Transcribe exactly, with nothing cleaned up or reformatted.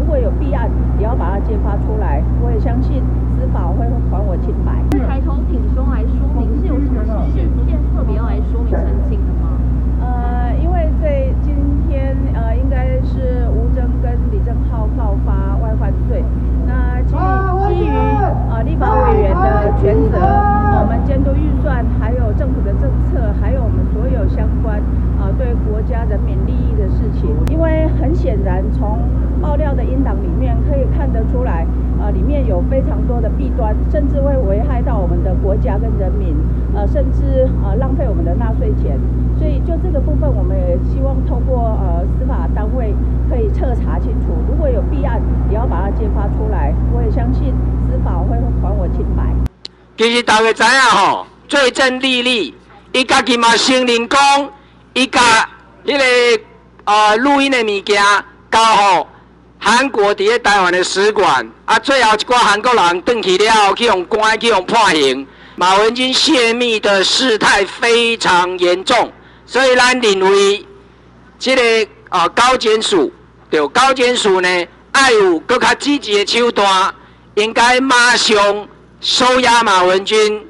果有弊案，也要把它揭发出来。我也相信司法会还我清白。 抬头挺胸来说明，是有什么事件特别要来说明澄清的吗？ 呃，因为这今天呃应该是吴征跟李正浩告发外患罪，那基于基于呃立法委员的权责，我们监督预算，还有政府的政策，还有我们所有相关啊、呃、对国家人民利益的事情。因为很显然，从爆料的音档里面可以看得出来，呃，里面有非常多的弊端，甚至会危害到我们的国家跟人民，呃，甚至呃浪费我们的纳税钱。所以就这个部分，我们也希望透过呃司法单位可以彻查清楚，如果有弊案，也要把它揭发出来。我也相信司法会还我清白。 其实大家知影吼，罪证历历，伊家己嘛承认讲，伊甲迄个呃录音的物件交互韩国伫咧台湾的使馆，啊，最后一寡韩国人转去了后，去用关去用判刑。马文君泄密的事态非常严重，所以咱认为，这个啊、呃、高检署，对高检署呢，爱有更较积极的手段，应该马上收押马文君。